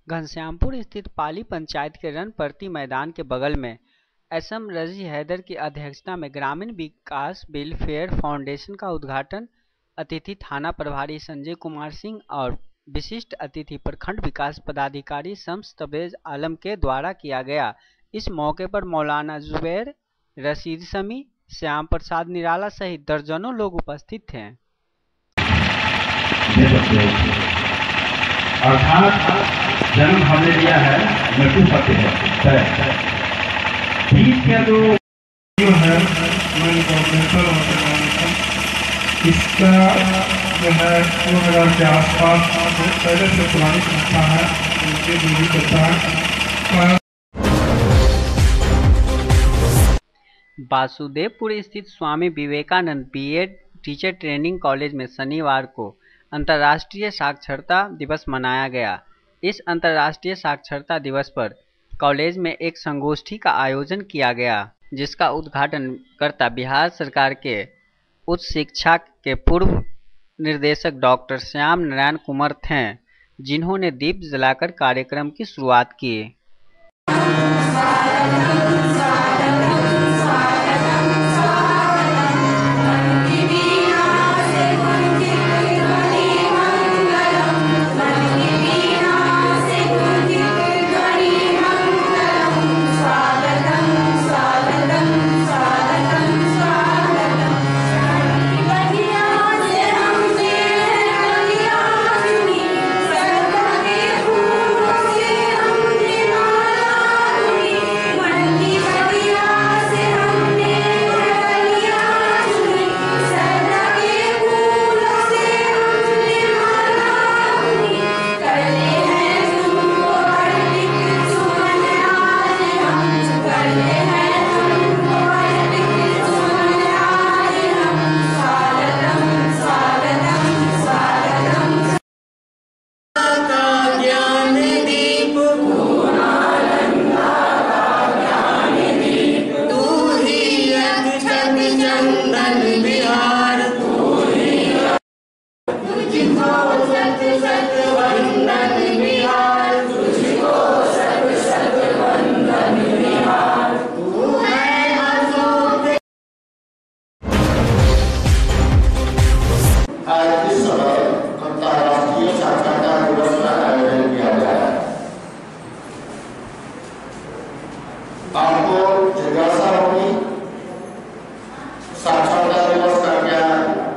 घनश्यामपुर स्थित पाली पंचायत के रणपट्टी मैदान के बगल में एसएम रजी हैदर की अध्यक्षता में ग्रामीण विकास वेलफेयर फाउंडेशन का उद्घाटन अतिथि थाना प्रभारी संजय कुमार सिंह और विशिष्ट अतिथि प्रखंड विकास पदाधिकारी शम्स तबरेज आलम के द्वारा किया गया। इस मौके पर मौलाना जुबैर, रशीद समी, श्याम प्रसाद निराला सहित दर्जनों लोग उपस्थित थे। जन्म हमने लिया है मृत्यु सत्य है। बीच का जो है इसका जो है 2000 के आसपास पहले से पुरानी संस्था है, उनके भी करता है। वासुदेवपुर स्थित Swami Vivekanand BEd teacher training college में शनिवार को अंतर्राष्ट्रीय साक्षरता दिवस मनाया गया। इस अंतर्राष्ट्रीय साक्षरता दिवस पर कॉलेज में एक संगोष्ठी का आयोजन किया गया, जिसका उद्घाटन करता बिहार सरकार के उच्च शिक्षा के पूर्व निर्देशक डॉक्टर श्याम नारायण कुमार थे, जिन्होंने दीप जलाकर कार्यक्रम की शुरुआत की। आपको जिज्ञासा होगी साक्षरता दिवस का क्या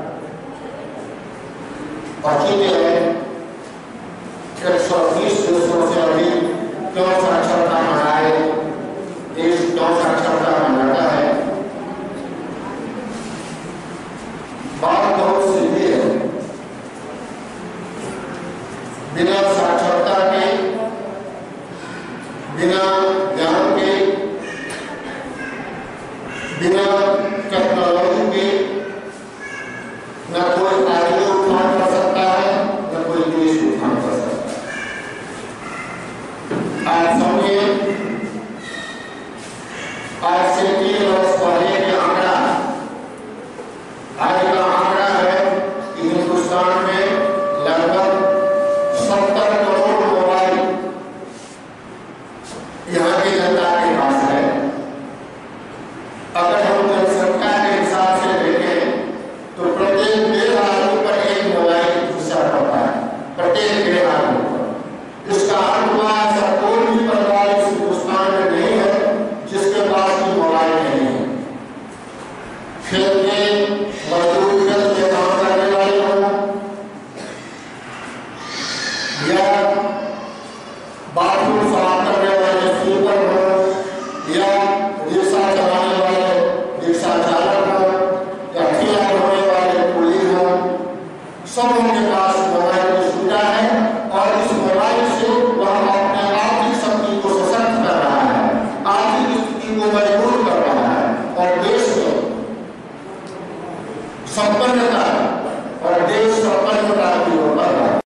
औचित्य है, 120 देशों से अधिक क्यों साक्षरता मनाए, देश क्यों साक्षरता मनाता है। बात बहुत सीधी है, बिना साक्षरता के, बिना ज्ञान के, बिना टेक्नोलॉजी के न कोई आगे उत्थान कर सकता है, न कोई देश उत्थान कर सकता है। आज समझिए, आज से 3 वर्ष पहले के आंकड़ा, आज का आंकड़ा है कि हिंदुस्तान में लगभग 70 करोड़ मोबाइल यहाँ की जनता के पास है। अगर हम जनसंख्या के हिसाब से देखें तो प्रत्येक 1.5 आदमी पर एक मोबाइल घुसा पड़ता है, प्रत्येक 1.5 आदमी पर। इसका अर्थ हुआ ऐसा कोई भी परिवार इस हिंदुस्तान में नहीं है जिसके पास भी मोबाइल नहीं है। खेत में मजदूर में काम करने वाले हों या बाथरूम साफ करने वाले स्वीपर हों या रिक्शा चलाने वाले रिक्शा चालक हो या ठेला ढोने वाले कुली हो, सब उनके पास मोबाइल की सुविधा है और इस मोबाइल से वह अपने आर्थिक शक्ति को सशक्त कर रहा है, आर्थिक स्थिति को मजबूत कर रहा है और देश में संपन्नता और देश संपन्नता की ओर बढ़ रहा है।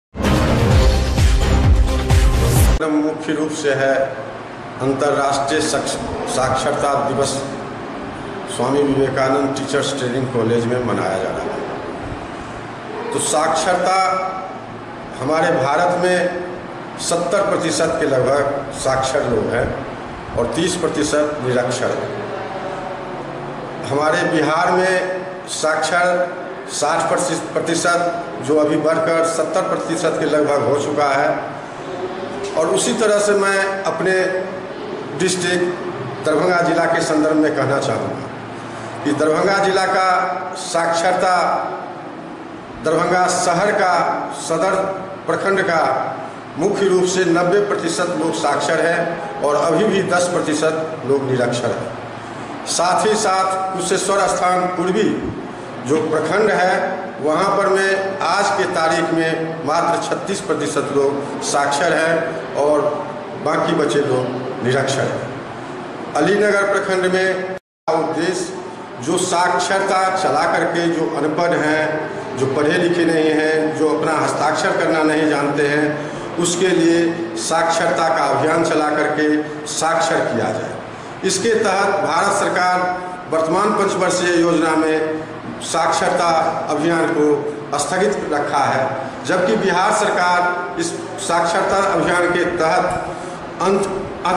मुख्य रूप से है अंतर्राष्ट्रीय साक्षरता दिवस Swami Vivekanand teachers training college में मनाया जा रहा है। तो साक्षरता हमारे भारत में 70% के लगभग साक्षर लोग हैं और 30% निरक्षर हैं। हमारे बिहार में साक्षर 60% जो अभी बढ़कर 70% के लगभग हो चुका है। और उसी तरह से मैं अपने डिस्ट्रिक्ट दरभंगा जिला के संदर्भ में कहना चाहूँगा कि दरभंगा जिला का साक्षरता, दरभंगा शहर का सदर प्रखंड का मुख्य रूप से 90% लोग साक्षर हैं और अभी भी 10% लोग निरक्षर हैं। साथ ही साथ कुशेश्वर स्थान पूर्वी जो प्रखंड है वहाँ पर में आज के तारीख में मात्र 36% लोग साक्षर हैं और बाकी बचे लोग निरक्षर हैं। अलीनगर प्रखंड में उद्देश्य जो साक्षरता चला करके जो अनपढ़ हैं, जो पढ़े लिखे नहीं हैं, जो अपना हस्ताक्षर करना नहीं जानते हैं, उसके लिए साक्षरता का अभियान चला करके साक्षर किया जाए। इसके तहत भारत सरकार वर्तमान पंचवर्षीय योजना में साक्षरता अभियान को स्थगित रखा है, जबकि बिहार सरकार इस साक्षरता अभियान के तहत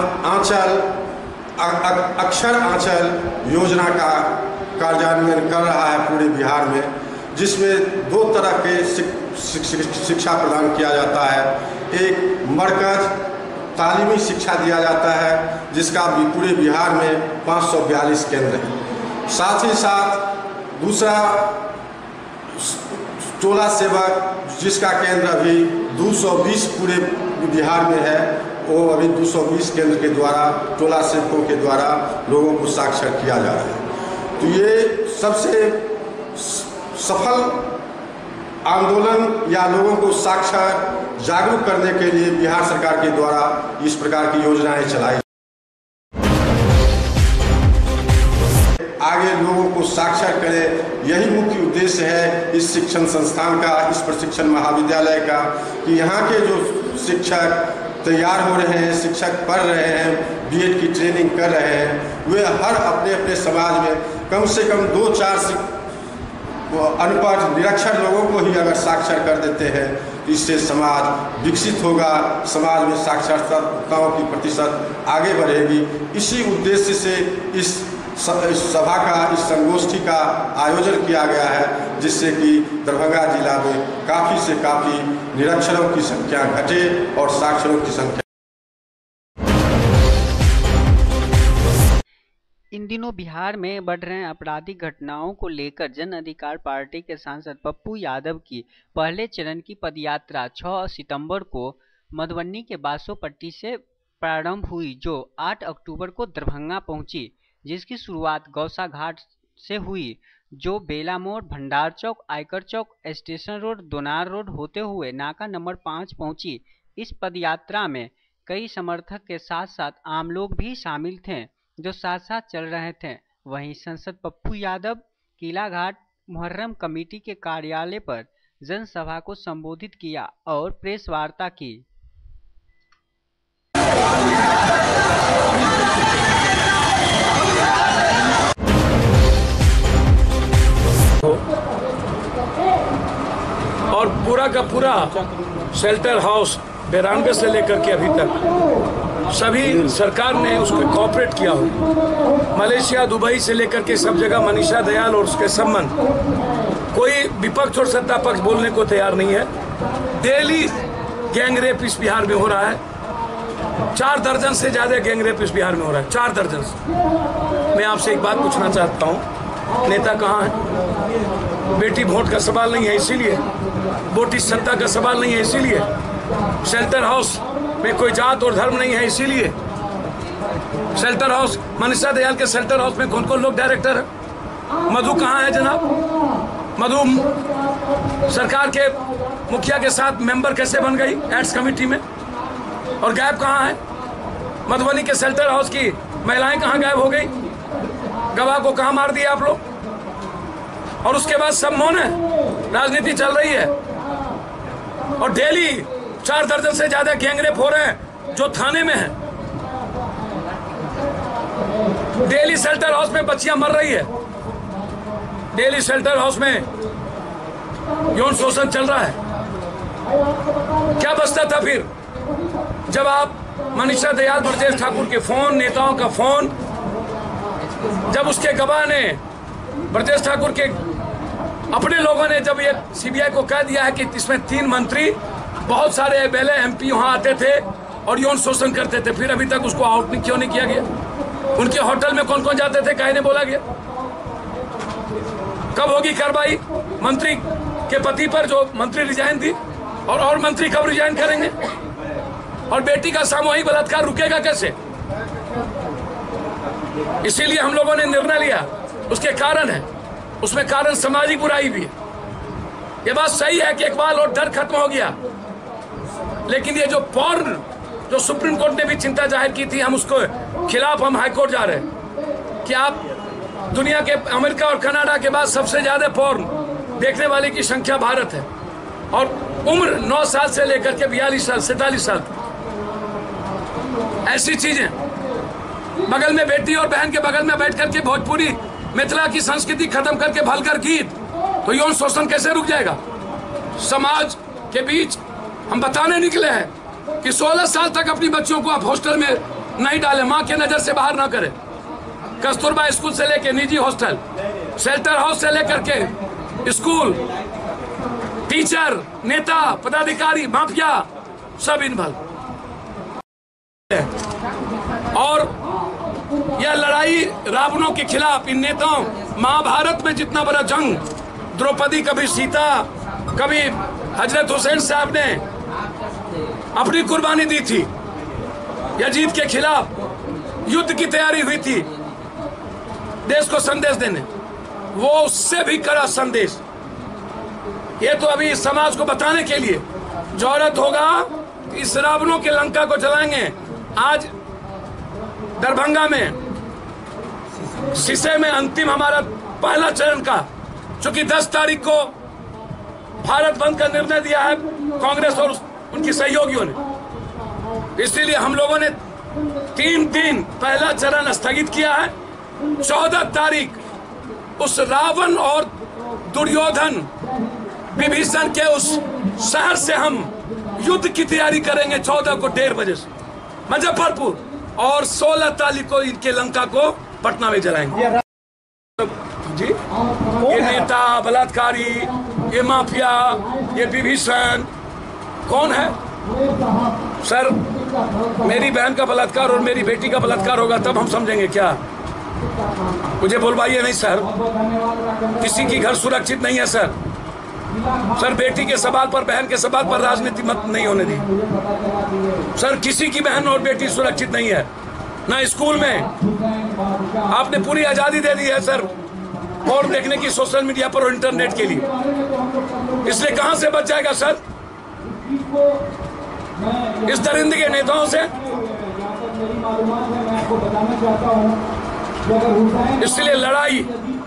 अक्षर आंचल योजना का कार्यान्वयन कर रहा है पूरे बिहार में, जिसमें 2 तरह के शिक्षा प्रदान किया जाता है। एक मरकज तालीमी शिक्षा दिया जाता है जिसका भी पूरे बिहार में 542 केंद्र हैं। साथ ही साथ दूसरा टोला सेवक जिसका केंद्र अभी 220 पूरे बिहार में है, वो अभी 220 केंद्र के द्वारा टोला सेवकों के द्वारा लोगों को साक्षर किया जा रहा है। तो ये सबसे सफल आंदोलन या लोगों को साक्षर जागरूक करने के लिए बिहार सरकार के द्वारा इस प्रकार की योजनाएं चलाई। आगे लोगों को साक्षर करें, यही मुख्य उद्देश्य है इस शिक्षण संस्थान का, इस प्रशिक्षण महाविद्यालय का, कि यहाँ के जो शिक्षक तैयार हो रहे हैं, शिक्षक पढ़ रहे हैं, बीएड की ट्रेनिंग कर रहे हैं, वे हर अपने अपने समाज में कम से कम 2-4 अनपढ़ निरक्षर लोगों को ही अगर साक्षर कर देते हैं तो इससे समाज विकसित होगा, समाज में साक्षरताओं की प्रतिशत आगे बढ़ेगी। इसी उद्देश्य से इस सभा का, इस संगोष्ठी का आयोजन किया गया है, जिससे कि दरभंगा जिला में काफ़ी से काफ़ी निरक्षरों की संख्या घटे और साक्षरों की संख्या। इन दिनों बिहार में बढ़ रहे आपराधिक घटनाओं को लेकर जन अधिकार पार्टी के सांसद पप्पू यादव की पहले चरण की पदयात्रा 6 सितंबर को मधुबनी के बासोपट्टी से प्रारंभ हुई, जो 8 अक्टूबर को दरभंगा पहुंची, जिसकी शुरुआत गौसा घाट से हुई, जो बेला मोड़, Bhandar Chowk, Aaykar Chowk, station road, Donar road होते हुए नाका नंबर 5 पहुंची। इस पदयात्रा में कई समर्थक के साथ साथ आम लोग भी शामिल थे जो साथ साथ चल रहे थे। वहीं सांसद पप्पू यादव किला घाट मुहर्रम कमेटी के कार्यालय पर जनसभा को संबोधित किया और प्रेस वार्ता की। और पूरा का पूरा शेल्टर हाउस 92 से लेकर के अभी तक सभी सरकार ने उसको कोऑपरेट किया हो। मलेशिया, दुबई से लेकर के सब जगह मनीषा दयाल और उसके संबंध, कोई विपक्ष और सत्ता पक्ष बोलने को तैयार नहीं है। डेली गैंग रेप इस बिहार में हो रहा है, 4 दर्जन से ज्यादा गैंग रेप इस बिहार में हो रहा है, 4 दर्जन से। मैं आपसे एक बात पूछना चाहता हूँ, नेता कहाँ है? बेटी वोट का सवाल नहीं है इसीलिए, बेटी सत्ता का सवाल नहीं है इसीलिए, शेल्टर हाउस में कोई जात और धर्म नहीं है इसीलिए। शेल्टर हाउस, मनीषा दयाल के शेल्टर हाउस में कौन कौन लोग डायरेक्टर है? मधु कहाँ है जनाब? मधु सरकार के मुखिया के साथ मेंबर कैसे बन गई एड्स कमेटी में? और गायब कहाँ है? मधुबनी के शेल्टर हाउस की महिलाएं कहाँ गायब हो गई? गवाह को कहाँ मार दिया आप लोग? और उसके बाद सब मौन है, राजनीति चल रही है। और डेली 4 दर्जन से ज्यादा गैंग रेप हो रहे हैं जो थाने में है। डेली शेल्टर हाउस में बच्चियां मर रही है, डेली शेल्टर हाउस में यौन शोषण चल रहा है। क्या बचता था फिर? जब आप मनीषा दयाल ब्रजेश ठाकुर के फोन, नेताओं का फोन, जब उसके गवाह ने ब्रजेश ठाकुर के अपने लोगों ने जब ये सीबीआई को कह दिया है कि इसमें 3 मंत्री, बहुत सारे एमएलए एमपी वहां आते थे और यौन शोषण करते थे, फिर अभी तक उसको आउट क्यों नहीं किया गया? उनके होटल में कौन कौन जाते थे, काहे नहीं बोला गया? कब होगी कार्रवाई मंत्री के पति पर जो मंत्री रिजाइन दी, और मंत्री कब रिजाइन करेंगे? और बेटी का सामूहिक बलात्कार रुकेगा कैसे? इसीलिए हम लोगों ने निर्णय लिया, उसके कारण है, उसमें कारण सामाजिक बुराई भी है। ये बात सही है कि इकबाल और डर खत्म हो गया, लेकिन ये जो पॉर्न, जो सुप्रीम कोर्ट ने भी चिंता जाहिर की थी, हम उसको खिलाफ हम हाईकोर्ट जा रहे हैं कि आप दुनिया के अमेरिका और कनाडा के बाद सबसे ज्यादा पॉर्न देखने वाले की संख्या भारत है, और उम्र 9 साल से लेकर के 42 साल 47 साल। ऐसी चीजें, बगल में बेटी और बहन के बगल में बैठ करके भोजपुरी मिथिला की संस्कृति खत्म करके भलकर गीत, तो यौन शोषण कैसे रुक जाएगा? समाज के बीच हम बताने निकले हैं कि 16 साल तक अपनी बच्चों को आप हॉस्टल में नहीं डालें, मां के नजर से बाहर ना करें। कस्तूरबा स्कूल से लेकर निजी हॉस्टल, शेल्टर हाउस से लेकर के स्कूल, टीचर, नेता, पदाधिकारी, माफिया सब इन्वॉल्व। और यह लड़ाई रावणों के खिलाफ इन नेताओं, महाभारत में जितना बड़ा जंग, द्रौपदी कभी सीता, कभी हजरत हुसैन साहब ने अपनी कुर्बानी दी थी यजीद के खिलाफ, युद्ध की तैयारी हुई थी देश को संदेश देने, वो उससे भी कड़ा संदेश। ये तो अभी समाज को बताने के लिए जरूरत होगा, इस रावणों के लंका को जलाएंगे। आज दरभंगा में शीशे में अंतिम हमारा पहला चरण का, चूंकि 10 तारीख को भारत बंद का निर्णय दिया है कांग्रेस और उनकी सहयोगियों ने, इसलिए हम लोगों ने 3 दिन पहला चरण स्थगित किया है। 14 तारीख उस रावण और दुर्योधन विभीषण के उस शहर से हम युद्ध की तैयारी करेंगे 14 को 1:30 बजे से मुजफ्फरपुर, और 16 तारीख को इनके लंका को पटना में जलाएंगे। जी, ये नेता, बलात्कारी, ये माफिया, ये विभीषण कौन है? सर, मेरी बहन का बलात्कार और मेरी बेटी का बलात्कार होगा तब हम समझेंगे क्या? मुझे बोलवाइए नहीं सर, किसी की घर सुरक्षित नहीं है सर। सर, बेटी के सवाल पर, बहन के सवाल पर राजनीति मत नहीं होने दी सर। किसी की बहन और बेटी सुरक्षित नहीं है, ना स्कूल में। आपने पूरी आजादी दे दी है सर और देखने की सोशल मीडिया पर और इंटरनेट के लिए, इसलिए कहां से बच जाएगा सर इस दरिंदे के नेताओं से? इसलिए लड़ाई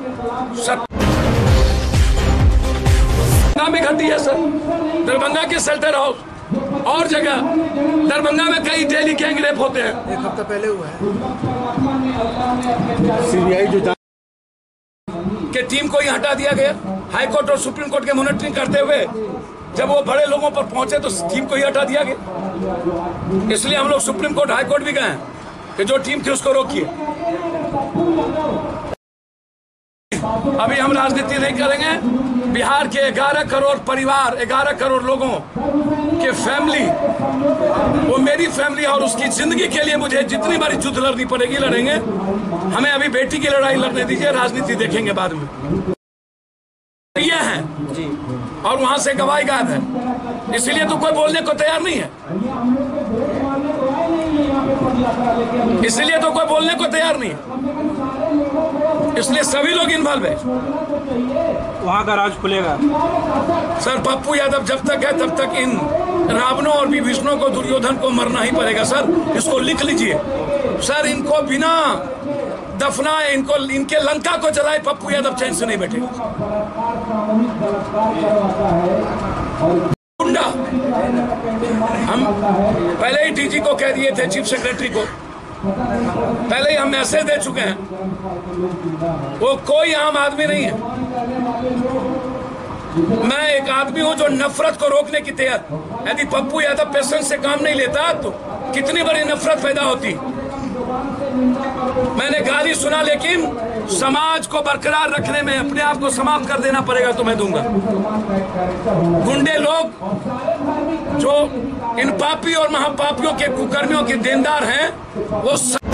में घटी है सर, दरभंगा के शेल्टर हाउस और जगह। दरभंगा में कई डेली गैंग रेप होते हैं। 1 हफ्ता पहले हुआ है। सीबीआई जो के टीम को ही हटा दिया गया। हाईकोर्ट और सुप्रीम कोर्ट के मॉनिटरिंग करते हुए जब वो बड़े लोगों पर पहुंचे तो टीम को ही हटा दिया गया। इसलिए हम लोग सुप्रीम कोर्ट, हाई कोर्ट भी गए कि जो टीम थी उसको रोकिए। अभी हम राजनीति नहीं करेंगे। बिहार के 11 करोड़ परिवार, 11 करोड़ लोगों के फैमिली, वो मेरी फैमिली और उसकी जिंदगी के लिए मुझे जितनी बारी युद्ध लड़नी पड़ेगी लड़ेंगे। हमें अभी बेटी की लड़ाई लड़ने दीजिए, राजनीति देखेंगे बाद में। ये है और वहां से गवाही गायब है, इसलिए तो कोई बोलने को तैयार नहीं है। इसलिए तो कोई बोलने को तैयार नहीं है, इसलिए सभी लोग इन्वॉल्व है। वहां का राज खुलेगा सर। पप्पू यादव जब तक है तब तक इन रावणों और विभीषणों को, दुर्योधन को मरना ही पड़ेगा सर। इसको लिख लीजिए सर। इनको बिना दफनाए, इनको, इनके लंका को जलाए, पप्पू यादव चैन से नहीं बैठेगा। गुंडा, हम पहले ही डीजी को कह दिए थे, चीफ सेक्रेटरी को पहले ही हम मैसेज दे चुके हैं। वो कोई आम आदमी नहीं है, मैं एक आदमी हूं जो नफरत को रोकने की तैयार। यदि पप्पू यादव पेशेंस से काम नहीं लेता तो कितनी बड़ी नफरत पैदा होती। मैंने गाली सुना, लेकिन समाज को बरकरार रखने में अपने आप को समाप्त कर देना पड़ेगा तो मैं दूंगा। गुंडे लोग जो इन पापी और महापापियों के कुकर्मियों के देनदार हैं, वो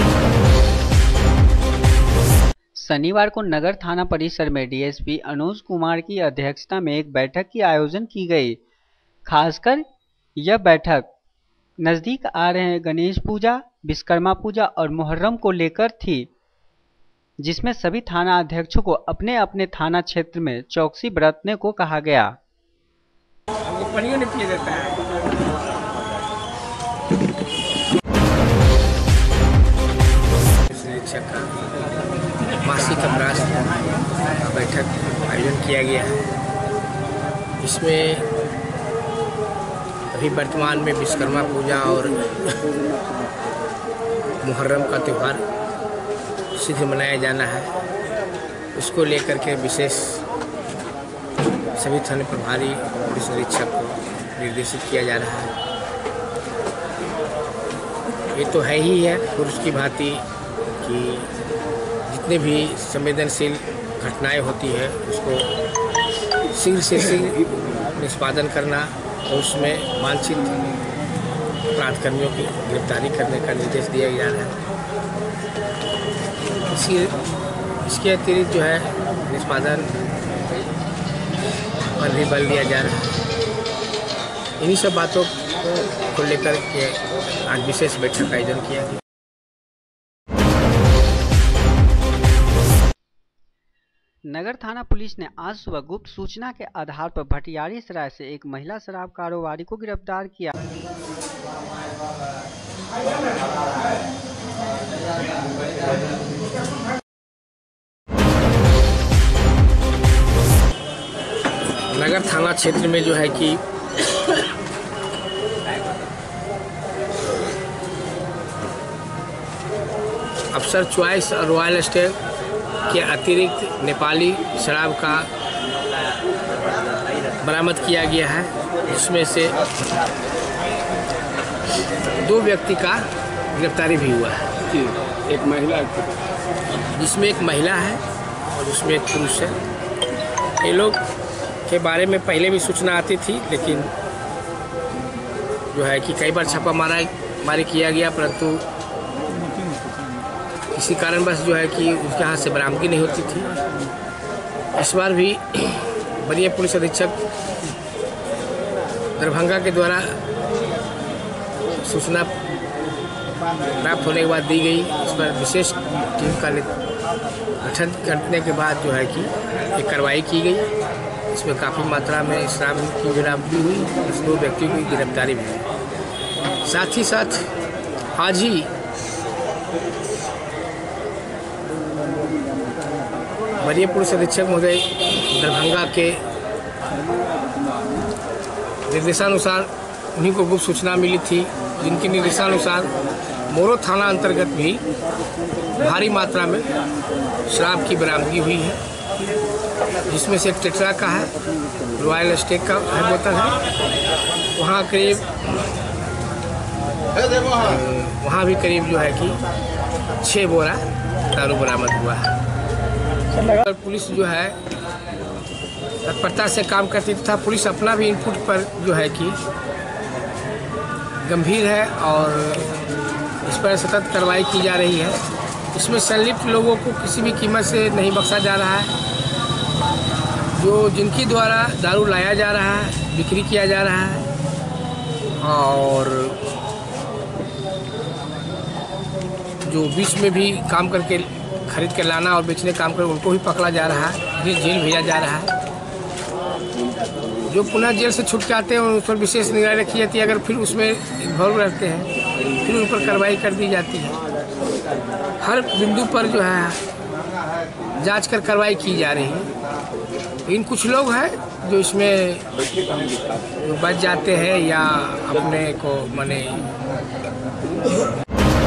शनिवार को नगर थाना परिसर में डीएसपी अनुज कुमार की अध्यक्षता में एक बैठक की आयोजन की गई। खासकर यह बैठक नजदीक आ रहे गणेश पूजा, विश्वकर्मा पूजा और मुहर्रम को लेकर थी, जिसमें सभी थाना अध्यक्षों को अपने अपने थाना क्षेत्र में चौकसी बरतने को कहा गया। मासिक अपराध का बैठक आयोजन किया गया है। इसमें अभी वर्तमान में विश्वकर्मा पूजा और मुहर्रम का त्यौहार शीघ्र मनाया जाना है। उसको लेकर के विशेष सभी थाने प्रभारी पुलिस निरीक्षक को निर्देशित किया जा रहा है। ये तो है ही है पुरुष की भांति कि जितने भी संवेदनशील घटनाएं होती है उसको शीघ्र से शीघ्र निष्पादन करना और उसमें वांछित अपराधकर्मियों की गिरफ्तारी करने का निर्देश दिया जा रहा है। इसके अतिरिक्त जो है निष्पादन पर भी बल दिया जा रहा है। इन्हीं सब बातों को लेकर के आज विशेष बैठक का आयोजन किया गया। नगर थाना पुलिस ने आज सुबह गुप्त सूचना के आधार पर भटियारी सराय से एक महिला शराब कारोबारी को गिरफ्तार किया। नगर थाना क्षेत्र में जो है कि अफसर चॉइस और रॉयल स्टेट के अतिरिक्त नेपाली शराब का बरामद किया गया है, जिसमें से 2 व्यक्ति का गिरफ्तारी भी हुआ है। एक महिला, जिसमें एक महिला है और उसमें एक पुरुष है। ये लोग के बारे में पहले भी सूचना आती थी, लेकिन जो है कि कई बार छापा मारी किया गया, परंतु किसी कारणवश जो है कि उसके हाथ से बरामदगी नहीं होती थी। इस बार भी वरीय पुलिस अधीक्षक दरभंगा के द्वारा सूचना प्राप्त होने के बाद दी गई। इस पर विशेष टीम का गठन करने के बाद जो है कि एक कार्रवाई की गई। इसमें काफ़ी मात्रा में शराब की बरामदगी हुई। इस 2 व्यक्तियों की गिरफ्तारी भी हुई। साथ ही साथ आज ही वरीय पुलिस अधीक्षक महोदय दरभंगा के निर्देशानुसार उन्हीं को गुप्त सूचना मिली थी, जिनके निर्देशानुसार मोरो थाना अंतर्गत भी भारी मात्रा में शराब की बरामदगी हुई है, जिसमें से एक टेट्रा का है, रॉयल स्टेक का है बोतल है। वहाँ भी करीब जो है कि 6 बोरा दारू बरामद हुआ है। पुलिस जो है तत्परता से काम करती था। पुलिस अपना भी इनपुट पर जो है कि गंभीर है और इस पर सतत कार्रवाई की जा रही है। इसमें संलिप्त लोगों को किसी भी कीमत से नहीं बख्शा जा रहा है। जो जिनकी द्वारा दारू लाया जा रहा है, बिक्री किया जा रहा है और जो बीच में भी काम करके खरीद के लाना और बेचने काम कर उनको भी पकड़ा जा रहा है, जेल भेजा जा रहा है। जो पुनः जेल से छूट के आते हैं उन पर विशेष निगरानी रखी जाती है। अगर फिर उसमें इन्वॉल्व रहते हैं फिर उन पर कार्रवाई कर दी जाती है। हर बिंदु पर जो है जांच कर कार्रवाई की जा रही है। लेकिन कुछ लोग हैं जो इसमें बच जाते हैं या अपने को माने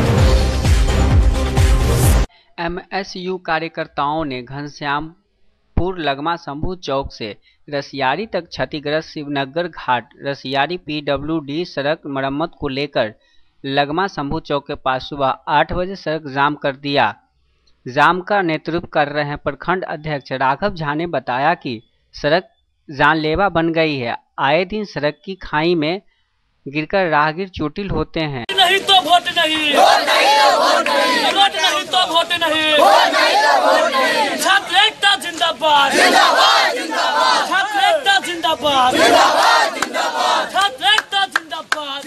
एमएसयू कार्यकर्ताओं ने घनश्यामपुर जयपुर लगमा शंभू चौक से रसियारी तक क्षतिग्रस्त शिवनगर घाट रसियारी PWD सड़क मरम्मत को लेकर लगमा शंभू चौक के पास सुबह 8 बजे सड़क जाम कर दिया। जाम का नेतृत्व कर रहे प्रखंड अध्यक्ष राघव झा ने बताया कि सड़क जानलेवा बन गई है। आए दिन सड़क की खाई में गिरकर राहगीर चोटिल होते हैं। नहीं तो वोट नहीं, वोट नहीं तो वोट नहीं, छात्र एकता जिंदाबाद, छात्र एकता जिंदाबाद, छात्र एकता जिंदाबाद,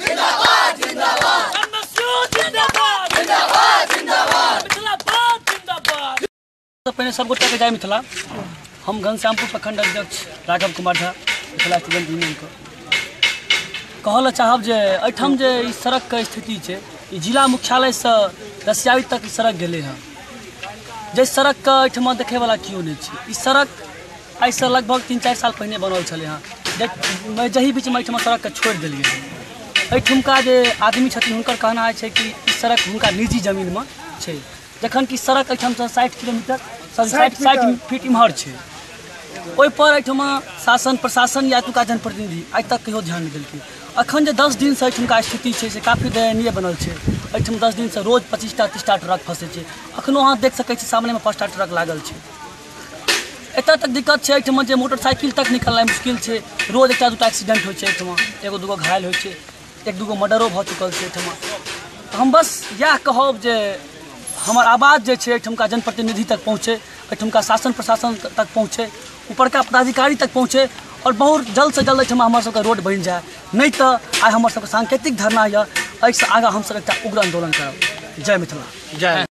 MSU जिंदाबाद, मिथिलाबाद जिंदाबाद। पहले सब गोटा के जाए मिथिला। हम घनश्यामपुर प्रखंड अध्यक्ष राघव कुमार झा मिथिला स्टूडेंट यूनियन को कहल चाहब जे एहिठाम जे ई सड़क के स्थिति छै, ई जिला मुख्यालय से रसियारी तक ई सड़क गेले हैं। जे सड़क के एहिठाम देखे वाला कियो नहीं छै। ई सड़क आई से लगभग 3-4 साल पहले बनल छले हैं। जही बीच में एहिठाम सड़क के छोड़ देलिए हैं। एहिठुमका जे आदमी छथिन हुनकर कहना है कि ई सड़क हुनका निजी जमीन में छै, जखन कि सड़क एहिठाम से 60 किलोमीटर 60 फीट इम्हर छै। ओहि पर एहिठाम शासन प्रशासन या एतुका जनप्रतिनिधि आइ तक कहियो ध्यान नहीं देलकै। अखन जे 10 दिन से एहिठुमका स्थिति छै से काफी दयनीय बनल छै। एहिठाम 10 दिन से रोज 25टा 30टा ट्रक फंसे छै। अखनो अहाँ देख सकै छी सामने में 5टा ट्रक लागल छै। एतऽ तक दिक्कत छै एहिठाम जे मोटरसाइकिल तक निकलनाइ मुश्किल छै। रोज 1-2टा एक्सीडेंट होइ छै एहिठाम, 1-2 घायल होइ छै, 1-2 मर्डरो भऽ चुकल छै एहिठाम। हम बस इएह कहब जे हमर आवाज़ जे छै एहिठुमका जनप्रतिनिधि तक पहुँचे, एहिठुमका शासन प्रशासन तक पहुँचे, ऊपरका पदाधिकारी तक पहुँचे और बहुत जल्द से जल्द एहिठाम हमर सबके रोड बनि जाए। नहीं तो आइ हमर सबके सांकेतिक धरना यऽ, एहिसँ आगाँ हमसब एकटा उग्र आंदोलन करब। जय मिथिला, जय।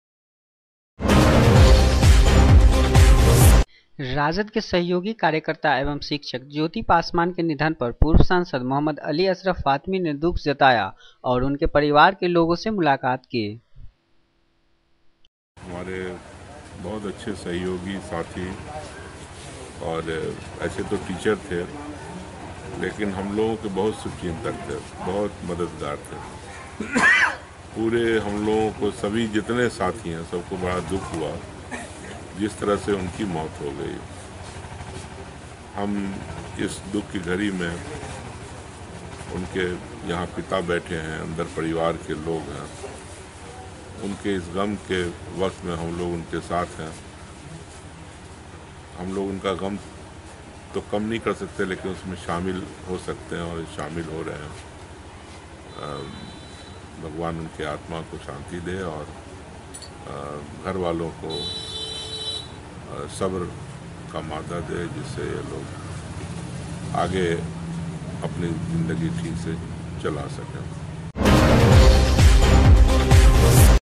राजद के सहयोगी कार्यकर्ता एवं शिक्षक ज्योति पासवान के निधन पर पूर्व सांसद मोहम्मद अली अशरफ फातमी ने दुख जताया और उनके परिवार के लोगों से मुलाकात की। हमारे बहुत अच्छे सहयोगी साथी और ऐसे तो टीचर थे, लेकिन हम लोगों के बहुत शुभचिंतक थे, बहुत मददगार थे। पूरे हम लोगों को सभी जितने साथी हैं सबको बड़ा दुख हुआ जिस तरह से उनकी मौत हो गई। हम इस दुख की घड़ी में उनके यहाँ पिता बैठे हैं, अंदर परिवार के लोग हैं, उनके इस गम के वक्त में हम लोग उनके साथ हैं। हम लोग उनका गम तो कम नहीं कर सकते, लेकिन उसमें शामिल हो सकते हैं और शामिल हो रहे हैं। भगवान उनके आत्मा को शांति दे और घर वालों को सब्र का मादा दे, जिससे ये लोग आगे अपनी ज़िंदगी ठीक से चला सकें।